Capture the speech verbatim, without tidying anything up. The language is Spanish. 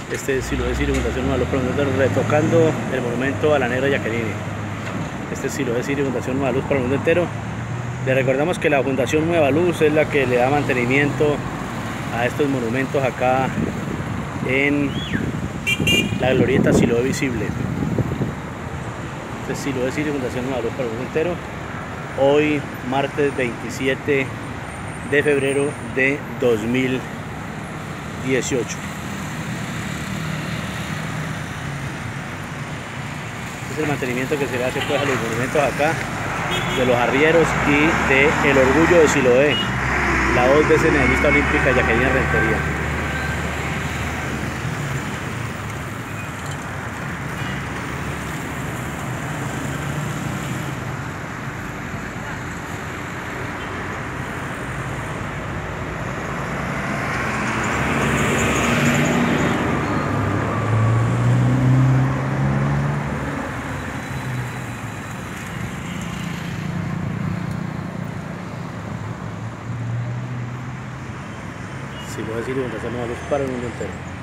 Este es Siloé Sirio Fundación Nueva Luz para el Mundo entero, retocando el monumento a la Negra Jacqueline. Este es Siloé Sirio Fundación Nueva Luz para el mundo entero. Le recordamos que la Fundación Nueva Luz es la que le da mantenimiento a estos monumentos acá en la glorieta Siloé Visible. Este es Siloé Sirio Fundación Nueva Luz para el mundo entero. Hoy, martes veintisiete de febrero de dos mil dieciocho. Es el mantenimiento que se le hace pues a los monumentos acá, de los arrieros y de el orgullo de Siloé, la dos veces medallista olímpica Jacqueline Rentería. Siloé Sirio Fundación Nueva Luz para el mundo entero.